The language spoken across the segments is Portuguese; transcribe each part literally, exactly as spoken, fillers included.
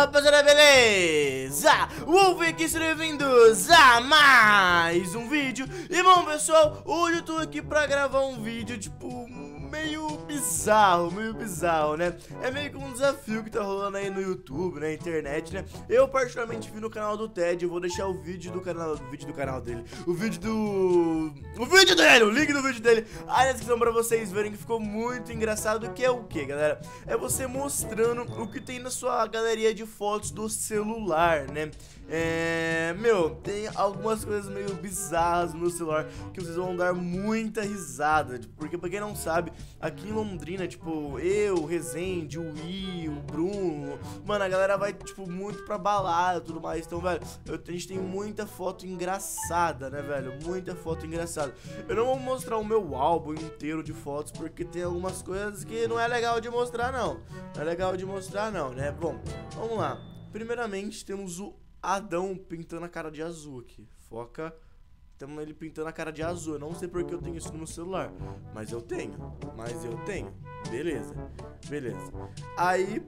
rapaziada, beleza? Wolf aqui, sejam bem-vindos a mais um vídeo. E bom, pessoal, hoje eu tô aqui pra gravar um vídeo, tipo, meio bizarro, meio bizarro, né? É meio que um desafio que tá rolando aí no YouTube, na internet, né? Eu particularmente vi no canal do Ted, eu vou deixar o vídeo do canal, o vídeo do canal dele, o vídeo do... o vídeo dele, o link do vídeo dele aí na descrição pra vocês verem, que ficou muito engraçado, que é o que, galera? É você mostrando o que tem na sua galeria de fotos do celular, né? É... Meu, tem algumas coisas meio bizarras no meu celular que vocês vão dar muita risada, porque pra quem não sabe, aqui em Londrina, tipo, eu, o Rezende, o I, o Bruno, mano, a galera vai, tipo, muito pra balada e tudo mais. Então, velho, eu, a gente tem muita foto engraçada, né, velho? Muita foto engraçada. Eu não vou mostrar o meu álbum inteiro de fotos, porque tem algumas coisas que não é legal de mostrar, não. Não é legal de mostrar, não, né? Bom, vamos lá. Primeiramente, temos o Adão pintando a cara de azul aqui. Foca. Temos ele pintando a cara de azul. Eu não sei porque eu tenho isso no meu celular, mas eu tenho. Mas eu tenho. Beleza. Beleza. Aí...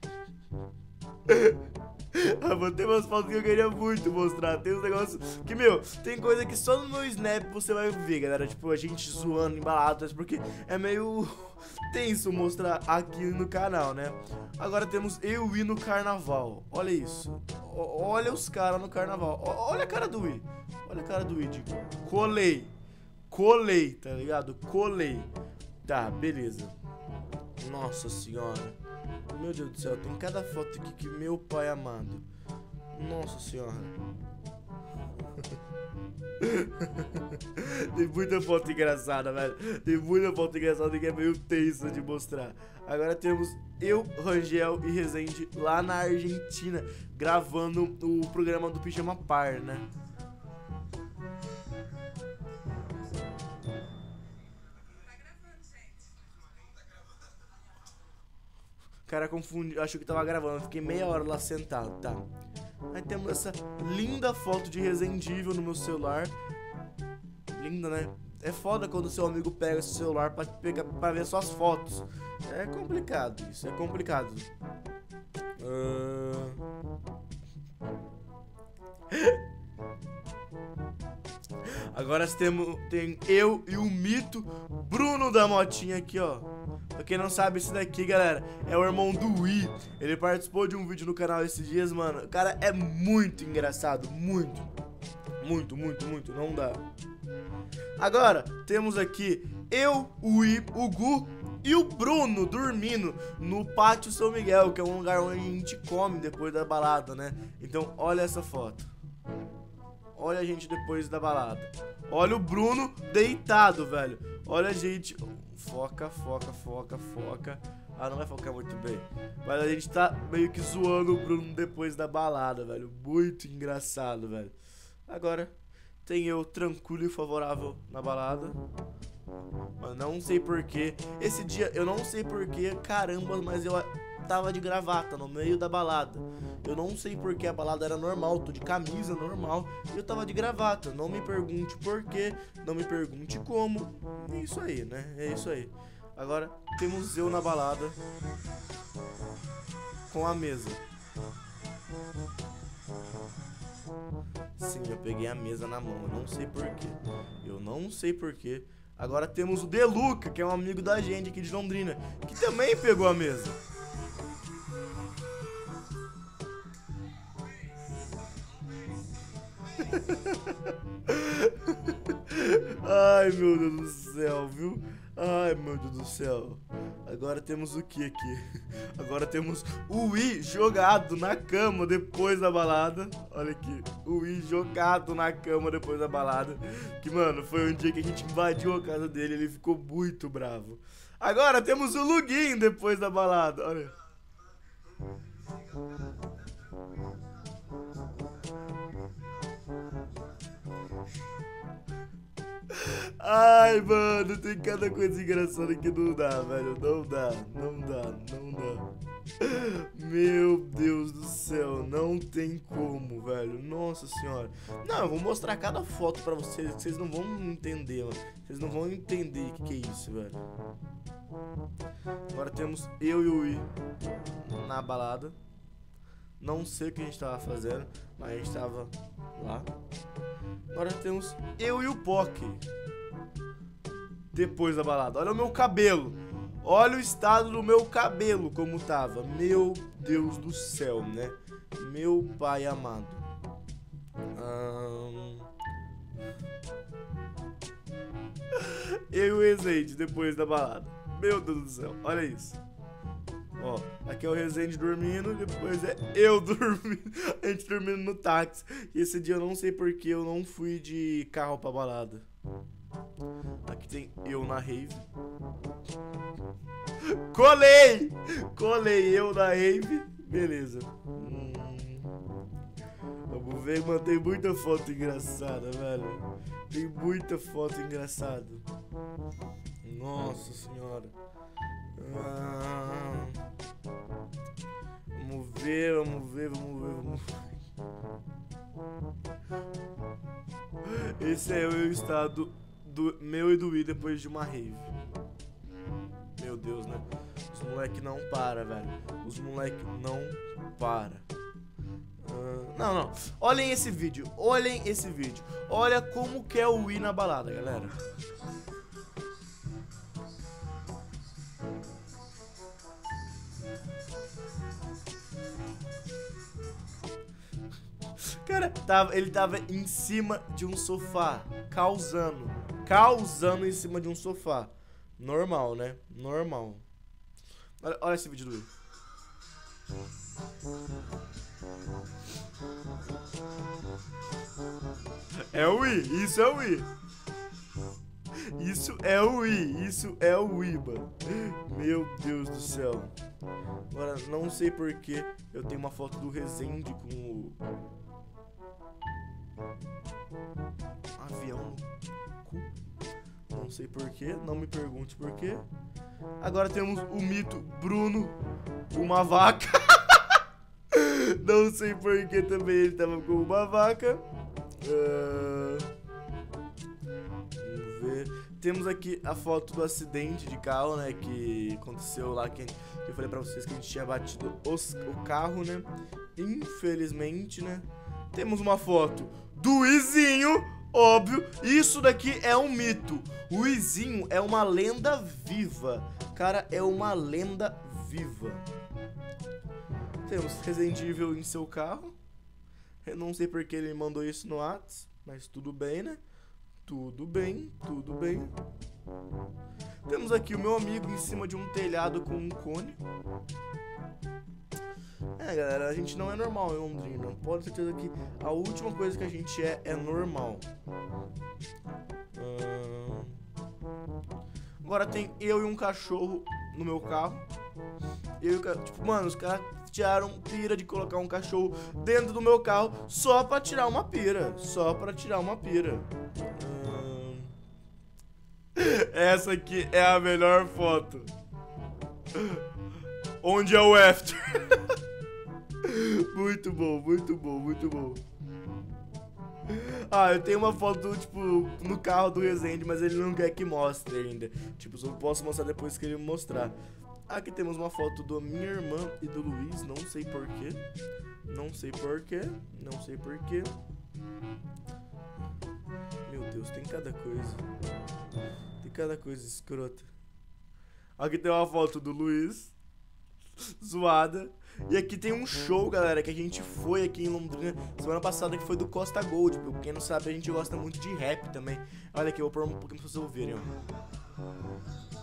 ah, tem umas fotos que eu queria muito mostrar. Tem uns negócios que, meu, tem coisa que só no meu Snap você vai ver, galera. Tipo, a gente zoando, embaladas, porque é meio tenso mostrar aqui no canal, né? Agora temos eu e no carnaval. Olha isso. O, olha os caras no carnaval. O, olha a cara do I. Olha a cara do I. Colei. Colei, tá ligado? Colei. Tá, beleza. Nossa senhora. Meu Deus do céu, tem cada foto aqui que meu pai amado. Nossa senhora. Tem muita foto engraçada, velho. Tem muita foto engraçada que é meio tensa de mostrar. Agora temos eu, Rangel e Rezende lá na Argentina, gravando o programa do Pijama Par, né? O cara confundiu, achou que tava gravando. Fiquei meia hora lá sentado, tá? Aí temos essa linda foto de Resendível no meu celular. Linda, né? É foda quando seu amigo pega seu celular pra, pegar, pra ver suas fotos. É complicado isso, é complicado. Uh... Agora temos, tem eu e o mito Bruno da Motinha aqui, ó. Pra quem não sabe, esse daqui, galera, é o irmão do I. Ele participou de um vídeo no canal esses dias, mano. O cara é muito engraçado, muito. Muito, muito, muito, não dá. Agora, temos aqui eu, o I, o Gu e o Bruno dormindo no Pátio São Miguel, que é um lugar onde a gente come depois da balada, né? Então, olha essa foto. Olha a gente depois da balada. Olha o Bruno deitado, velho. Olha a gente... Foca, foca, foca, foca. Ah, não vai focar muito bem. Mas a gente tá meio que zoando o Bruno depois da balada, velho. Muito engraçado, velho. Agora, tem eu tranquilo e favorável na balada. Mas não sei porquê. Esse dia, eu não sei porquê, caramba, mas eu tava de gravata no meio da balada. Eu não sei porque a balada era normal, tô de camisa normal e eu tava de gravata. Não me pergunte porquê, não me pergunte como. É isso aí, né? É isso aí. Agora temos eu na balada com a mesa. Sim, eu peguei a mesa na mão, eu não sei porquê. Eu não sei porquê. Agora temos o Deluca, que é um amigo da gente aqui de Londrina, que também pegou a mesa. Ai, meu Deus do céu, viu? Ai, meu Deus do céu. Agora temos o que aqui? Agora temos o I jogado na cama depois da balada. Olha aqui, o I jogado na cama depois da balada. Que, mano, foi um dia que a gente invadiu a casa dele, ele ficou muito bravo. Agora temos o Luguinho depois da balada, olha. Ai, mano, tem cada coisa engraçada que não dá, velho. Não dá, não dá, não dá. Meu Deus do céu, não tem como, velho. Nossa senhora. Não, eu vou mostrar cada foto pra vocês, que vocês não vão entender, mano. Vocês não vão entender o que, que é isso, velho. Agora temos eu e o I na balada. Não sei o que a gente tava fazendo, mas a gente tava lá. Agora temos eu e o Pock. Depois da balada. Olha o meu cabelo. Olha o estado do meu cabelo como tava. Meu Deus do céu, né? Meu pai amado. Hum... Eu e o Resende depois da balada. Meu Deus do céu, olha isso. Ó, aqui é o Resende dormindo, depois é eu dormindo. A gente dormindo no táxi. E esse dia eu não sei porque eu não fui de carro pra balada. Aqui tem eu na rave. Colei! Colei eu na rave. Beleza. Hum. Vamos ver, mano. Tem muita foto engraçada, velho. Tem muita foto engraçada. Nossa senhora. Ah. Vamos ver, vamos ver, vamos ver, vamos ver. Esse é o estado do meu e do I depois de uma rave. Meu Deus, né? Os moleque não para, velho. Os moleque não para. Uh, não, não. Olhem esse vídeo. Olhem esse vídeo. Olha como que é o I na balada, galera. Cara, tava, ele tava em cima de um sofá, causando, causando em cima de um sofá. Normal, né? Normal. Olha, olha esse vídeo do Will. É o I, isso é o I. Isso é o I, isso é o I, mano. Meu Deus do céu. Agora, não sei porquê eu tenho uma foto do Resende com o avião no cu. Não sei porquê, não me pergunte porquê. Agora temos o mito Bruno, uma vaca. Não sei porquê também ele tava com uma vaca. Uh... Vamos ver. Temos aqui a foto do acidente de carro, né? Que aconteceu lá, que eu falei pra vocês que a gente tinha batido os, o carro, né? Infelizmente, né? Temos uma foto do Izinho, óbvio. Isso daqui é um mito. O Izinho é uma lenda viva. Cara, é uma lenda viva. Temos Resident Evil em seu carro. Eu não sei porque ele mandou isso no WhatsApp, mas tudo bem, né? Tudo bem, tudo bem. Temos aqui o meu amigo em cima de um telhado com um cone. É, galera, a gente não é normal em Londrina. Pode ter certeza que a última coisa que a gente é é normal. Hum... Agora tem eu e um cachorro no meu carro. Eu e o ca... Tipo, mano, os caras tiraram pira de colocar um cachorro dentro do meu carro só pra tirar uma pira. Só pra tirar uma pira. Hum... Essa aqui é a melhor foto. Onde é o after? Muito bom, muito bom, muito bom. Ah, eu tenho uma foto, tipo, no carro do Resende, mas ele não quer que mostre ainda. Tipo, só posso mostrar depois que ele me mostrar. Aqui temos uma foto da minha irmã e do Luiz, não sei porquê. Não sei porquê, não sei porquê. Meu Deus, tem cada coisa. Tem cada coisa escrota. Aqui tem uma foto do Luiz, zoada. E aqui tem um show, galera, que a gente foi aqui em Londrina semana passada, que foi do Costa Gold. Pra quem não sabe, a gente gosta muito de rap também. Olha aqui, eu vou pôr um pouquinho pra vocês ouvirem, ó.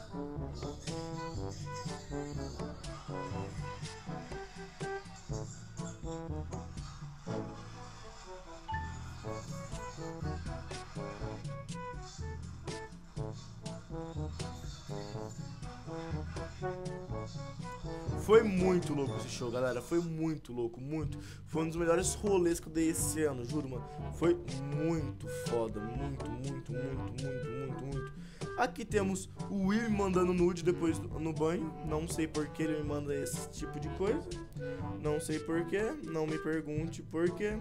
Foi muito louco esse show, galera. Foi muito louco, muito. Foi um dos melhores rolês que eu dei esse ano, juro, mano. Foi muito foda, muito, muito, muito, muito, muito, muito. Aqui temos o Will me mandando nude depois no banho. Não sei por que ele me manda esse tipo de coisa. Não sei por que. Não me pergunte por quê.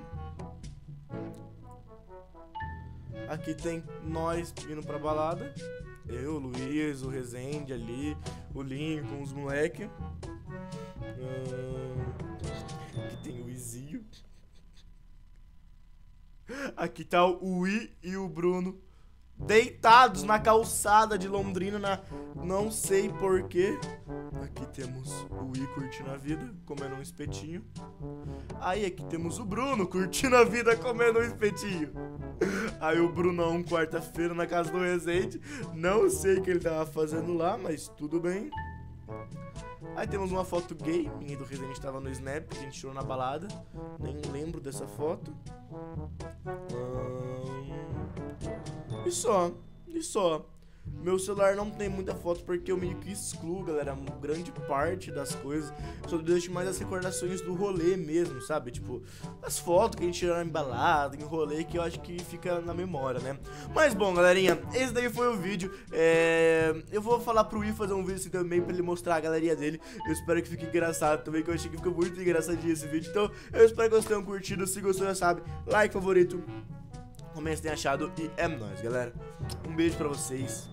Aqui tem nós indo pra balada. Eu, o Luiz, o Resende ali, o Lincoln, os moleque. Hum, aqui tem o Aqui tá o Wii e o Bruno deitados na calçada de Londrina, na... não sei porquê. Aqui temos o Wii curtindo a vida, comendo um espetinho. Aí aqui temos o Bruno curtindo a vida, comendo um espetinho. Aí o Brunão, quarta-feira, na casa do Rezende. Não sei o que ele tava fazendo lá, mas tudo bem. Aí temos uma foto gay, minha e do Rezende tava no Snap, que a gente tirou na balada. Nem lembro dessa foto. Hum... E só, e só. Meu celular não tem muita foto porque eu meio que excluo, galera, grande parte das coisas. Só deixo mais as recordações do rolê mesmo, sabe? Tipo, as fotos que a gente tirou na embalada, em rolê, que eu acho que fica na memória, né? Mas bom, galerinha, esse daí foi o vídeo. é... Eu vou falar pro Wii fazer um vídeo assim também pra ele mostrar a galeria dele. Eu espero que fique engraçado também, que eu achei que ficou muito engraçadinho esse vídeo. Então, eu espero que vocês tenham curtido. Se gostou, já sabe, like, favorito, comenta se tem achado e é nóis, galera. Um beijo pra vocês.